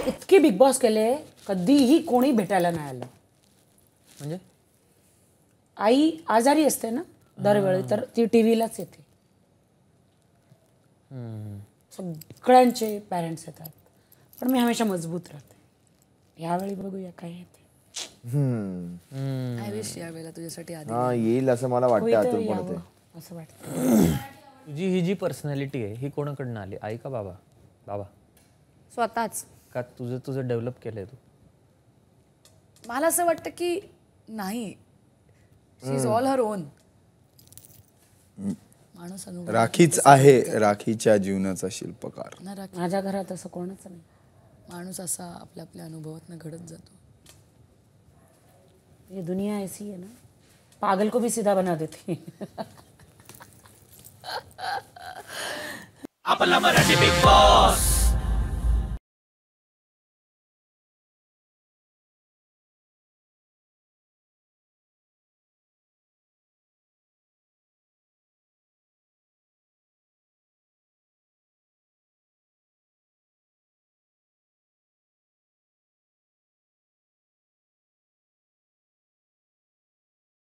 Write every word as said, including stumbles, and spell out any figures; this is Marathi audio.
इतके बिग बॉस केले कधीही कोणी भेटायला नाही आलं. म्हणजे आई आजारी असते ना दरवेळी तर ती टी व्हीलाच येते. सगळ्यांचे पॅरेंट्स येतात पण मी हमेशा मजबूत राहते. यावेळी बघूया काय येते. आय विश यावेळेला तुझ्यासाठी आधी हा येईल असं मला वाटतं होईतं आतून पण यावं ते असं वाटतं. तुझी ही जी पर्सनॅलिटी आहे ही कोणाकडनं आली, आई का बाबा? बाबा स्वतःच. का तुझं तुझं डेव्हलप केलंय तू? मला असं वाटतं की नाही, she is all her own. माणूस अनुभव राखीच आहे राखीच्या जीवनाचा शिल्पकार. ना राखी. माझ्या घरात असं कोणच नाही. माणूस असा आपल्या आपल्या अनुभवातनं घडत जातो. ये दुनिया ऐसी है ना, पागल को भी सीधा बना देती. आपला मराठी बिग बॉस.